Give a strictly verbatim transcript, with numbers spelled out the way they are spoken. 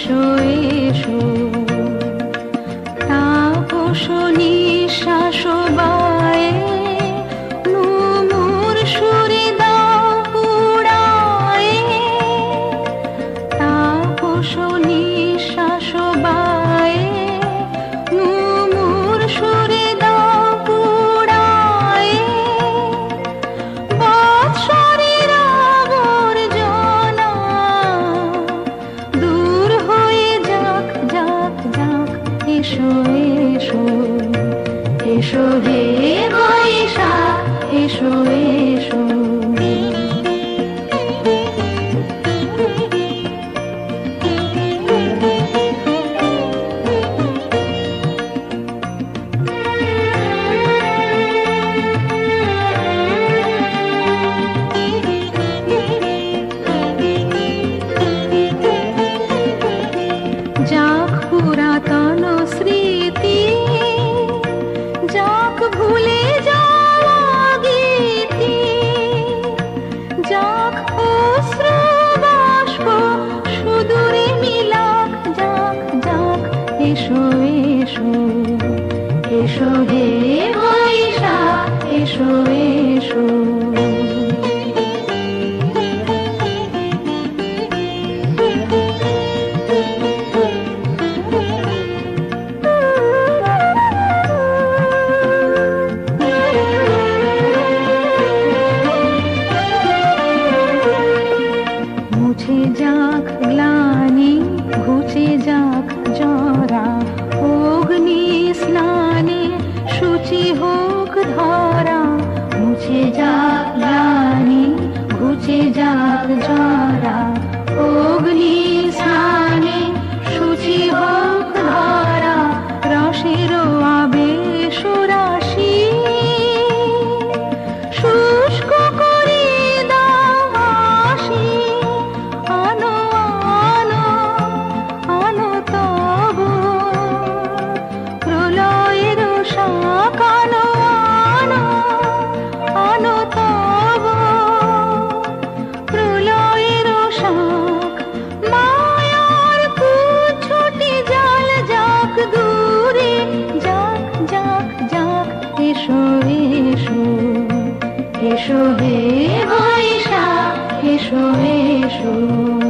এসো এসো তাপস নিঃশ্বাস বায়ে নুমুর সুরে দাও পুড়ায়ে তাপস নিঃশ্বাস বায়ে নুমুর সুরে দাও পুড়ায়ে বৎসরের আবর্জনা দূর হয়ে যাক যাক যাক এসো এসো এসো হে বৈশাখ এসো এসো যাক পুরাতন স্মৃতি যাক ভুলে যাওয়া গীতি যাক অশ্রু বাষ্প সুদূরে মিলাক যাক যাক এসো এসো এসো হে বৈশাখ এসো এসো মুছে যাক গ্লানি ঘুচে যাক জরা অগ্নি স্নানে শুচি হোক ধরা মুছে যাক গ্লানি ঘুচে যাক জরা অগ্নি স্নানে শুচি হোক ধরা রসের আবেশ রাশি শুষ্ক করে দাও হাসি আনো আনো আনো তব প্রলয়ের শাক আনো আনো আনো তব প্রলয়ের শাক মায়ার কুছটি জাল যাক দূরে যাক যাক যাক এসো এসো এসো হে বৈশাখ এসো এসো